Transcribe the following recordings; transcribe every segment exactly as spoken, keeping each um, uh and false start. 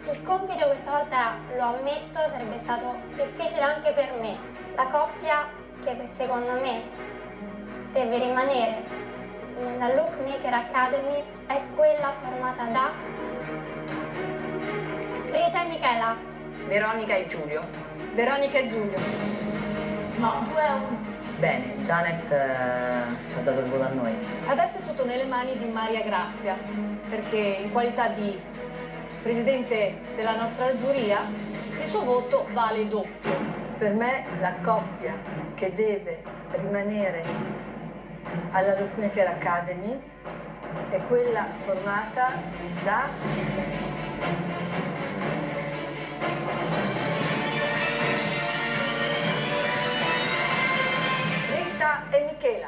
Il compito questa volta, lo ammetto, sarebbe stato difficile anche per me. La coppia che secondo me deve rimanere nella Lookmaker Academy è quella formata da Rita e Michela. Veronica e Giulio. Veronica e Giulio. No, due a uno. Bene, Janet eh, ci ha dato il voto a noi. Adesso è tutto nelle mani di Maria Grazia, perché in qualità di presidente della nostra giuria il suo voto vale doppio. Per me la coppia che deve rimanere alla Lookmaker Academy è quella formata da Rita e Michela.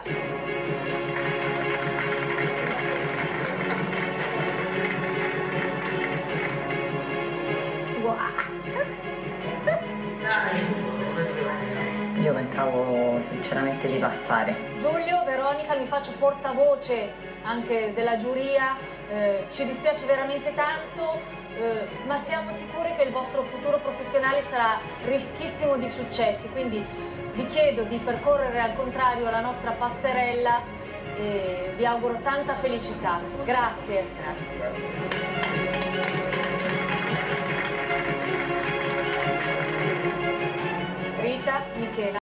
Io pensavo sinceramente di passare. Giulio, Veronica, mi faccio portavoce anche della giuria, eh, ci dispiace veramente tanto, eh, ma siamo sicuri che il vostro futuro professionale sarà ricchissimo di successi, quindi vi chiedo di percorrere al contrario la nostra passerella e vi auguro tanta felicità. Grazie. Rita, Michela.